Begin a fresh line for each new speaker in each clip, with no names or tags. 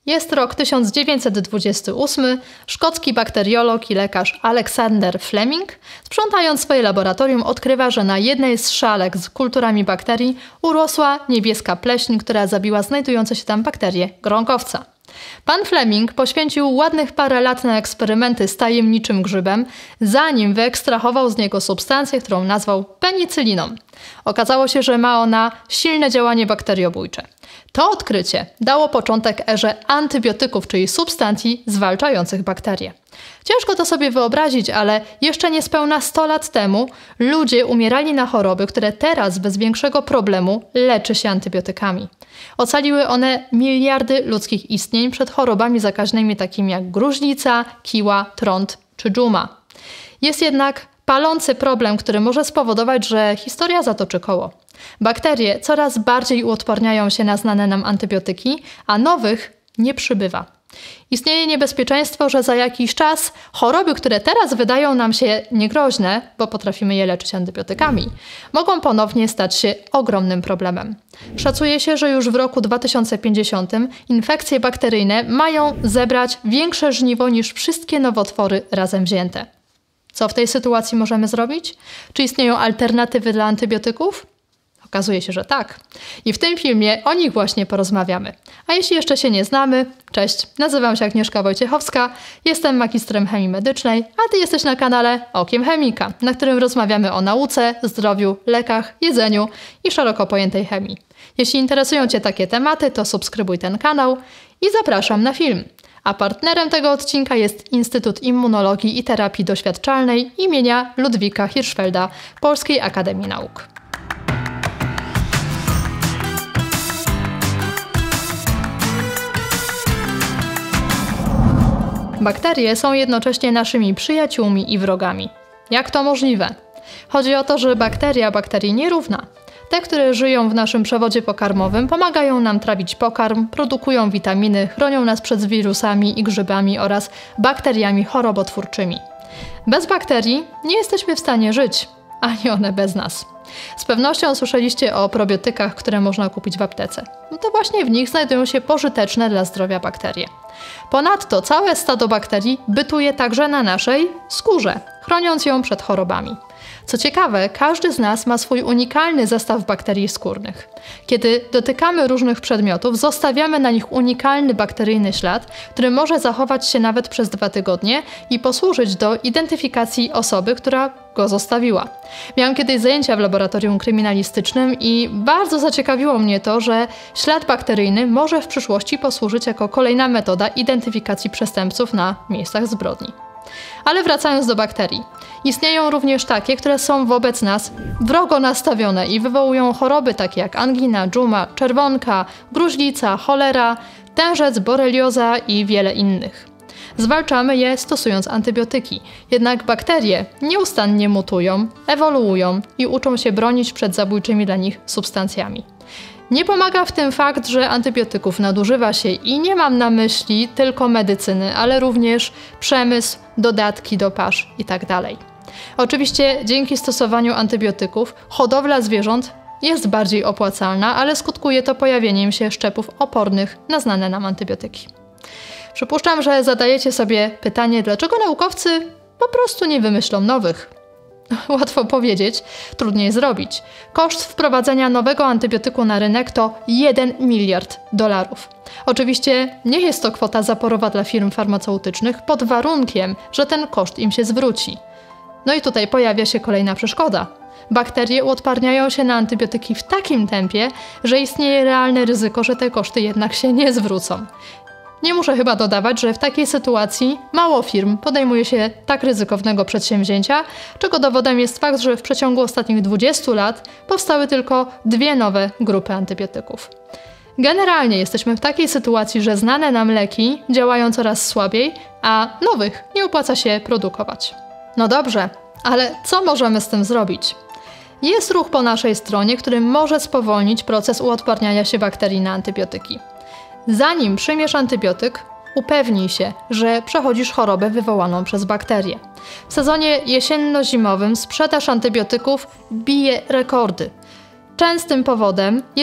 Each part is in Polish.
Jest rok 1928, szkocki bakteriolog i lekarz Alexander Fleming, sprzątając swoje laboratorium, odkrywa, że na jednej z szalek z kulturami bakterii urosła niebieska pleśń, która zabiła znajdujące się tam bakterie gronkowca. Pan Fleming poświęcił ładnych parę lat na eksperymenty z tajemniczym grzybem, zanim wyekstrahował z niego substancję, którą nazwał penicyliną. Okazało się, że ma ona silne działanie bakteriobójcze. To odkrycie dało początek erze antybiotyków, czyli substancji zwalczających bakterie. Ciężko to sobie wyobrazić, ale jeszcze niespełna 100 lat temu ludzie umierali na choroby, które teraz bez większego problemu leczy się antybiotykami. Ocaliły one miliardy ludzkich istnień przed chorobami zakaźnymi takimi jak gruźlica, kiła, trąd czy dżuma. Jest jednak palący problem, który może spowodować, że historia zatoczy koło. Bakterie coraz bardziej uodparniają się na znane nam antybiotyki, a nowych nie przybywa. Istnieje niebezpieczeństwo, że za jakiś czas choroby, które teraz wydają nam się niegroźne, bo potrafimy je leczyć antybiotykami, mogą ponownie stać się ogromnym problemem. Szacuje się, że już w roku 2050 infekcje bakteryjne mają zebrać większe żniwo niż wszystkie nowotwory razem wzięte. Co w tej sytuacji możemy zrobić? Czy istnieją alternatywy dla antybiotyków? Okazuje się, że tak. I w tym filmie o nich właśnie porozmawiamy. A jeśli jeszcze się nie znamy, cześć, nazywam się Agnieszka Wojciechowska, jestem magistrem chemii medycznej, a Ty jesteś na kanale Okiem Chemika, na którym rozmawiamy o nauce, zdrowiu, lekach, jedzeniu i szeroko pojętej chemii. Jeśli interesują Cię takie tematy, to subskrybuj ten kanał i zapraszam na film. A partnerem tego odcinka jest Instytut Immunologii i Terapii Doświadczalnej imienia Ludwika Hirschfelda Polskiej Akademii Nauk. Bakterie są jednocześnie naszymi przyjaciółmi i wrogami. Jak to możliwe? Chodzi o to, że bakteria bakterii nierówna. Te, które żyją w naszym przewodzie pokarmowym, pomagają nam trawić pokarm, produkują witaminy, chronią nas przed wirusami i grzybami oraz bakteriami chorobotwórczymi. Bez bakterii nie jesteśmy w stanie żyć, ani one bez nas. Z pewnością słyszeliście o probiotykach, które można kupić w aptece. No to właśnie w nich znajdują się pożyteczne dla zdrowia bakterie. Ponadto całe stado bakterii bytuje także na naszej skórze, chroniąc ją przed chorobami. Co ciekawe, każdy z nas ma swój unikalny zestaw bakterii skórnych. Kiedy dotykamy różnych przedmiotów, zostawiamy na nich unikalny bakteryjny ślad, który może zachować się nawet przez 2 tygodnie i posłużyć do identyfikacji osoby, która go zostawiła. Miałam kiedyś zajęcia w laboratorium kryminalistycznym i bardzo zaciekawiło mnie to, że ślad bakteryjny może w przyszłości posłużyć jako kolejna metoda identyfikacji przestępców na miejscach zbrodni. Ale wracając do bakterii. Istnieją również takie, które są wobec nas wrogo nastawione i wywołują choroby takie jak angina, dżuma, czerwonka, gruźlica, cholera, tężec, borelioza i wiele innych. Zwalczamy je stosując antybiotyki, jednak bakterie nieustannie mutują, ewoluują i uczą się bronić przed zabójczymi dla nich substancjami. Nie pomaga w tym fakt, że antybiotyków nadużywa się i nie mam na myśli tylko medycyny, ale również przemysł, dodatki do pasz itd. Oczywiście dzięki stosowaniu antybiotyków hodowla zwierząt jest bardziej opłacalna, ale skutkuje to pojawieniem się szczepów opornych na znane nam antybiotyki. Przypuszczam, że zadajecie sobie pytanie, dlaczego naukowcy po prostu nie wymyślą nowych. Łatwo powiedzieć, trudniej zrobić. Koszt wprowadzenia nowego antybiotyku na rynek to $1 miliard. Oczywiście nie jest to kwota zaporowa dla firm farmaceutycznych pod warunkiem, że ten koszt im się zwróci. No i tutaj pojawia się kolejna przeszkoda. Bakterie uodparniają się na antybiotyki w takim tempie, że istnieje realne ryzyko, że te koszty jednak się nie zwrócą. Nie muszę chyba dodawać, że w takiej sytuacji mało firm podejmuje się tak ryzykownego przedsięwzięcia, czego dowodem jest fakt, że w przeciągu ostatnich 20 lat powstały tylko 2 nowe grupy antybiotyków. Generalnie jesteśmy w takiej sytuacji, że znane nam leki działają coraz słabiej, a nowych nie opłaca się produkować. No dobrze, ale co możemy z tym zrobić? Jest ruch po naszej stronie, który może spowolnić proces uodparniania się bakterii na antybiotyki. Zanim przyjmiesz antybiotyk, upewnij się, że przechodzisz chorobę wywołaną przez bakterie. W sezonie jesienno-zimowym sprzedaż antybiotyków bije rekordy. Częstym powodem jest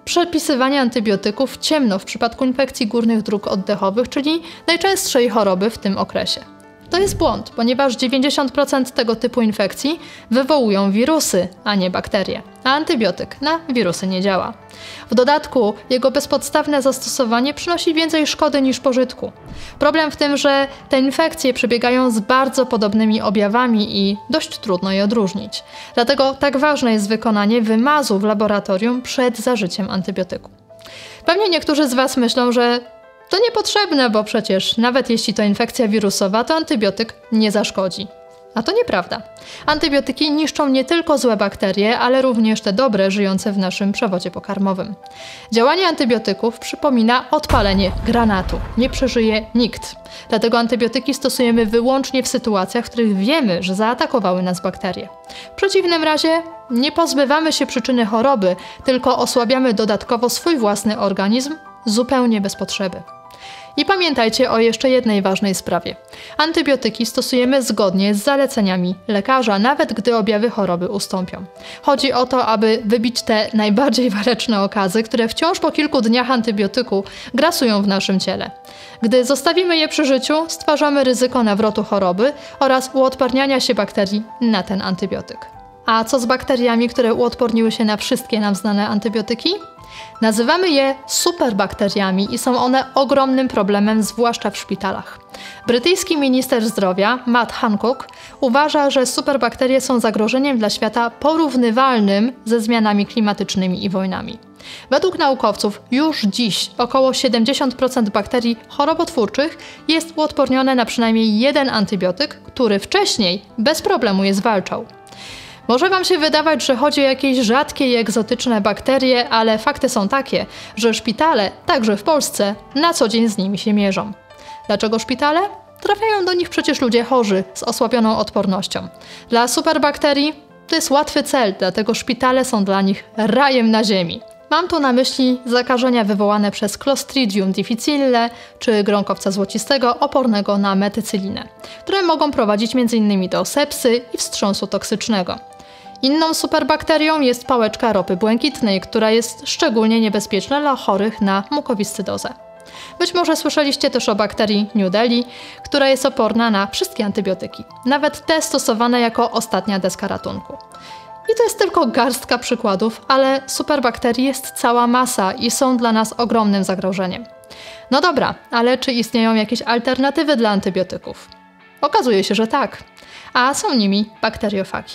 przepisywanie antybiotyków ciemno w przypadku infekcji górnych dróg oddechowych, czyli najczęstszej choroby w tym okresie. To jest błąd, ponieważ 90% tego typu infekcji wywołują wirusy, a nie bakterie, a antybiotyk na wirusy nie działa. W dodatku jego bezpodstawne zastosowanie przynosi więcej szkody niż pożytku. Problem w tym, że te infekcje przebiegają z bardzo podobnymi objawami i dość trudno je odróżnić. Dlatego tak ważne jest wykonanie wymazu w laboratorium przed zażyciem antybiotyku. Pewnie niektórzy z Was myślą, że to niepotrzebne, bo przecież nawet jeśli to infekcja wirusowa, to antybiotyk nie zaszkodzi. A to nieprawda. Antybiotyki niszczą nie tylko złe bakterie, ale również te dobre, żyjące w naszym przewodzie pokarmowym. Działanie antybiotyków przypomina odpalenie granatu. Nie przeżyje nikt. Dlatego antybiotyki stosujemy wyłącznie w sytuacjach, w których wiemy, że zaatakowały nas bakterie. W przeciwnym razie nie pozbywamy się przyczyny choroby, tylko osłabiamy dodatkowo swój własny organizm zupełnie bez potrzeby. I pamiętajcie o jeszcze jednej ważnej sprawie. Antybiotyki stosujemy zgodnie z zaleceniami lekarza, nawet gdy objawy choroby ustąpią. Chodzi o to, aby wybić te najbardziej waleczne okazy, które wciąż po kilku dniach antybiotyku grasują w naszym ciele. Gdy zostawimy je przy życiu, stwarzamy ryzyko nawrotu choroby oraz uodparniania się bakterii na ten antybiotyk. A co z bakteriami, które uodporniły się na wszystkie nam znane antybiotyki? Nazywamy je superbakteriami i są one ogromnym problemem, zwłaszcza w szpitalach. Brytyjski minister zdrowia, Matt Hancock, uważa, że superbakterie są zagrożeniem dla świata porównywalnym ze zmianami klimatycznymi i wojnami. Według naukowców już dziś około 70% bakterii chorobotwórczych jest uodpornione na przynajmniej jeden antybiotyk, który wcześniej bez problemu je zwalczał. Może Wam się wydawać, że chodzi o jakieś rzadkie i egzotyczne bakterie, ale fakty są takie, że szpitale, także w Polsce, na co dzień z nimi się mierzą. Dlaczego szpitale? Trafiają do nich przecież ludzie chorzy z osłabioną odpornością. Dla superbakterii to jest łatwy cel, dlatego szpitale są dla nich rajem na ziemi. Mam tu na myśli zakażenia wywołane przez Clostridium difficile czy gronkowca złocistego opornego na metycylinę, które mogą prowadzić m.in. do sepsy i wstrząsu toksycznego. Inną superbakterią jest pałeczka ropy błękitnej, która jest szczególnie niebezpieczna dla chorych na mukowiscydozę. Być może słyszeliście też o bakterii New Delhi, która jest oporna na wszystkie antybiotyki, nawet te stosowane jako ostatnia deska ratunku. I to jest tylko garstka przykładów, ale superbakterii jest cała masa i są dla nas ogromnym zagrożeniem. No dobra, ale czy istnieją jakieś alternatywy dla antybiotyków? Okazuje się, że tak, a są nimi bakteriofagi.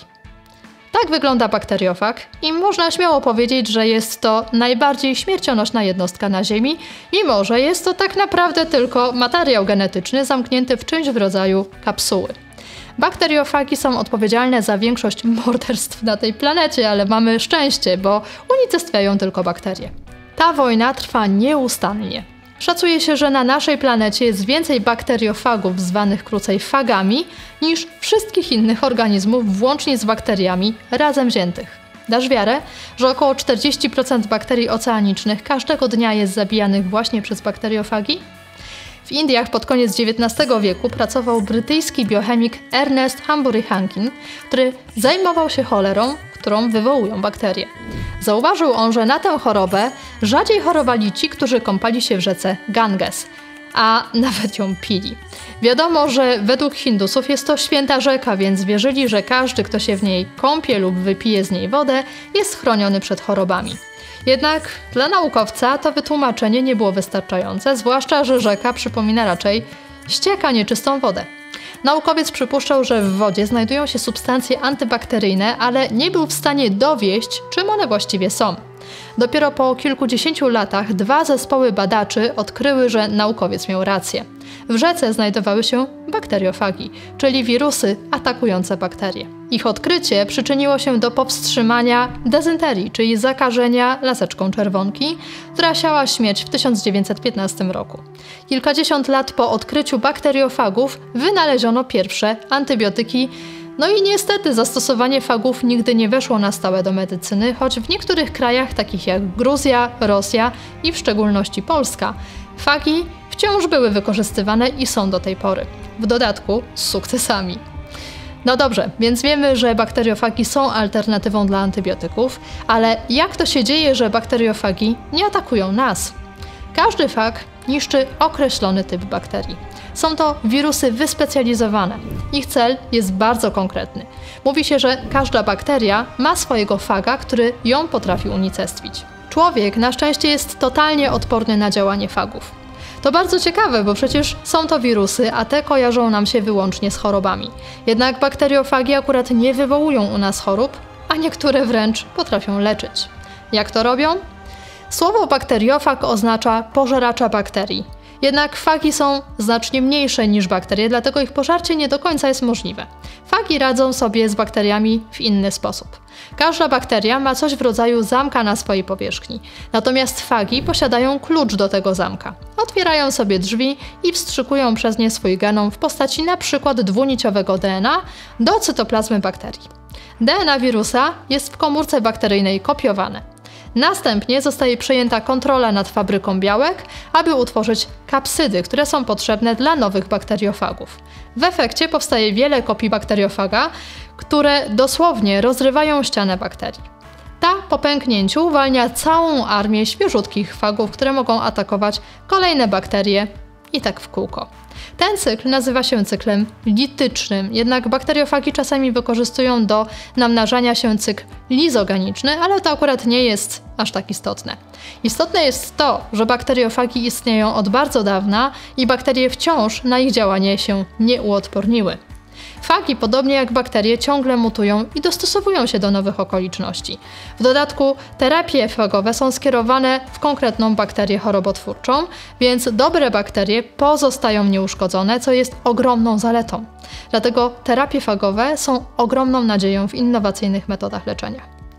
Tak wygląda bakteriofag i można śmiało powiedzieć, że jest to najbardziej śmiercionośna jednostka na Ziemi, mimo że jest to tak naprawdę tylko materiał genetyczny zamknięty w czymś w rodzaju kapsuły. Bakteriofagi są odpowiedzialne za większość morderstw na tej planecie, ale mamy szczęście, bo unicestwiają tylko bakterie. Ta wojna trwa nieustannie. Szacuje się, że na naszej planecie jest więcej bakteriofagów, zwanych krócej fagami, niż wszystkich innych organizmów, włącznie z bakteriami, razem wziętych. Dasz wiarę, że około 40% bakterii oceanicznych każdego dnia jest zabijanych właśnie przez bakteriofagi? W Indiach pod koniec XIX wieku pracował brytyjski biochemik Ernest Hanbury Hankin, który zajmował się cholerą, którą wywołują bakterie. Zauważył on, że na tę chorobę rzadziej chorowali ci, którzy kąpali się w rzece Ganges, a nawet ją pili. Wiadomo, że według Hindusów jest to święta rzeka, więc wierzyli, że każdy, kto się w niej kąpie lub wypije z niej wodę, jest chroniony przed chorobami. Jednak dla naukowca to wytłumaczenie nie było wystarczające, zwłaszcza że rzeka przypomina raczej ścieka nieczystą wodę. Naukowiec przypuszczał, że w wodzie znajdują się substancje antybakteryjne, ale nie był w stanie dowieść, czym one właściwie są. Dopiero po kilkudziesięciu latach dwa zespoły badaczy odkryły, że naukowiec miał rację. W rzece znajdowały się bakteriofagi, czyli wirusy atakujące bakterie. Ich odkrycie przyczyniło się do powstrzymania dezynterii, czyli zakażenia laseczką czerwonki, która siała śmierć w 1915 roku. Kilkadziesiąt lat po odkryciu bakteriofagów wynaleziono pierwsze antybiotyki. No i niestety zastosowanie fagów nigdy nie weszło na stałe do medycyny, choć w niektórych krajach, takich jak Gruzja, Rosja i w szczególności Polska, fagi wciąż były wykorzystywane i są do tej pory. W dodatku z sukcesami. No dobrze, więc wiemy, że bakteriofagi są alternatywą dla antybiotyków, ale jak to się dzieje, że bakteriofagi nie atakują nas? Każdy fag niszczy określony typ bakterii. Są to wirusy wyspecjalizowane. Ich cel jest bardzo konkretny. Mówi się, że każda bakteria ma swojego faga, który ją potrafi unicestwić. Człowiek na szczęście jest totalnie odporny na działanie fagów. To bardzo ciekawe, bo przecież są to wirusy, a te kojarzą nam się wyłącznie z chorobami. Jednak bakteriofagi akurat nie wywołują u nas chorób, a niektóre wręcz potrafią leczyć. Jak to robią? Słowo bakteriofag oznacza pożeracza bakterii. Jednak fagi są znacznie mniejsze niż bakterie, dlatego ich pożarcie nie do końca jest możliwe. Fagi radzą sobie z bakteriami w inny sposób. Każda bakteria ma coś w rodzaju zamka na swojej powierzchni, natomiast fagi posiadają klucz do tego zamka. Otwierają sobie drzwi i wstrzykują przez nie swój genom w postaci np. dwuniciowego DNA do cytoplazmy bakterii. DNA wirusa jest w komórce bakteryjnej kopiowane. Następnie zostaje przejęta kontrola nad fabryką białek, aby utworzyć kapsydy, które są potrzebne dla nowych bakteriofagów. W efekcie powstaje wiele kopii bakteriofaga, które dosłownie rozrywają ścianę bakterii. Ta po pęknięciu uwalnia całą armię świeżutkich fagów, które mogą atakować kolejne bakterie i tak w kółko. Ten cykl nazywa się cyklem litycznym, jednak bakteriofagi czasami wykorzystują do namnażania się cykl lizogeniczny, ale to akurat nie jest aż tak istotne. Istotne jest to, że bakteriofagi istnieją od bardzo dawna i bakterie wciąż na ich działanie się nie uodporniły. Fagi, podobnie jak bakterie, ciągle mutują i dostosowują się do nowych okoliczności. W dodatku terapie fagowe są skierowane w konkretną bakterię chorobotwórczą, więc dobre bakterie pozostają nieuszkodzone, co jest ogromną zaletą. Dlatego terapie fagowe są ogromną nadzieją w innowacyjnych metodach leczenia.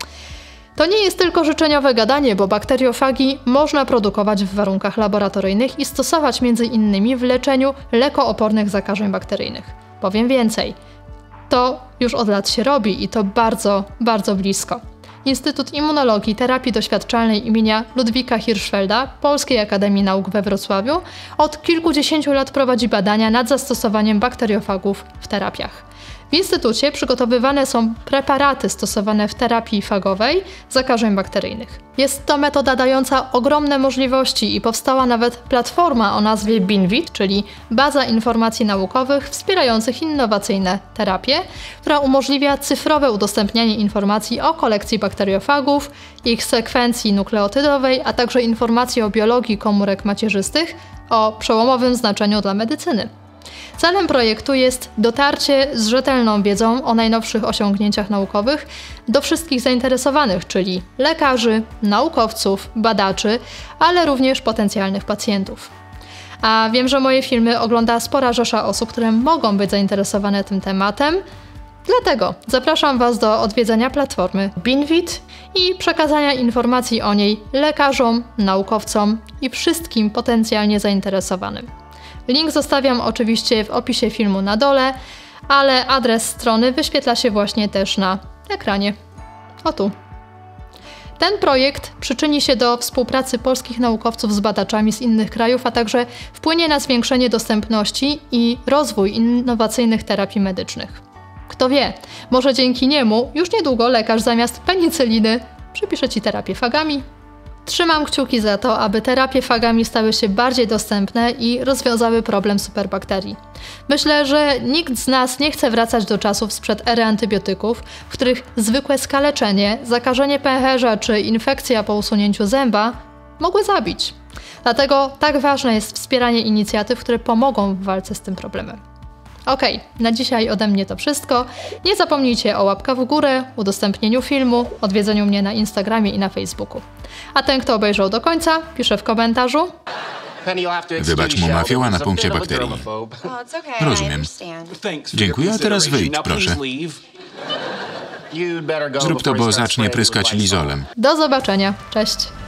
To nie jest tylko życzeniowe gadanie, bo bakteriofagi można produkować w warunkach laboratoryjnych i stosować m.in. w leczeniu lekoopornych zakażeń bakteryjnych. Powiem więcej, to już od lat się robi i to bardzo, bardzo blisko. Instytut Immunologii i Terapii Doświadczalnej imienia Ludwika Hirschfelda Polskiej Akademii Nauk we Wrocławiu od kilkudziesięciu lat prowadzi badania nad zastosowaniem bakteriofagów w terapiach. W instytucie przygotowywane są preparaty stosowane w terapii fagowej zakażeń bakteryjnych. Jest to metoda dająca ogromne możliwości i powstała nawet platforma o nazwie BINVIT, czyli Baza Informacji Naukowych wspierających innowacyjne terapie, która umożliwia cyfrowe udostępnianie informacji o kolekcji bakteriofagów, ich sekwencji nukleotydowej, a także informacji o biologii komórek macierzystych o przełomowym znaczeniu dla medycyny. Celem projektu jest dotarcie z rzetelną wiedzą o najnowszych osiągnięciach naukowych do wszystkich zainteresowanych, czyli lekarzy, naukowców, badaczy, ale również potencjalnych pacjentów. A wiem, że moje filmy ogląda spora rzesza osób, które mogą być zainteresowane tym tematem. Dlatego zapraszam Was do odwiedzenia platformy BINVIT i przekazania informacji o niej lekarzom, naukowcom i wszystkim potencjalnie zainteresowanym. Link zostawiam oczywiście w opisie filmu na dole, ale adres strony wyświetla się właśnie też na ekranie. O tu. Ten projekt przyczyni się do współpracy polskich naukowców z badaczami z innych krajów, a także wpłynie na zwiększenie dostępności i rozwój innowacyjnych terapii medycznych. Kto wie, może dzięki niemu już niedługo lekarz zamiast penicyliny przypisze Ci terapię fagami. Trzymam kciuki za to, aby terapie fagami stały się bardziej dostępne i rozwiązały problem superbakterii. Myślę, że nikt z nas nie chce wracać do czasów sprzed ery antybiotyków, w których zwykłe skaleczenie, zakażenie pęcherza czy infekcja po usunięciu zęba mogły zabić. Dlatego tak ważne jest wspieranie inicjatyw, które pomogą w walce z tym problemem. Okej, na dzisiaj ode mnie to wszystko. Nie zapomnijcie o łapkach w górę, udostępnieniu filmu, odwiedzeniu mnie na Instagramie i na Facebooku. A ten, kto obejrzał do końca, pisze w komentarzu.
Wybacz mu mafioła na punkcie bakterii. Rozumiem. Dziękuję, a teraz wyjdź, proszę. Zrób to, bo zacznie pryskać lizolem.
Do zobaczenia. Cześć.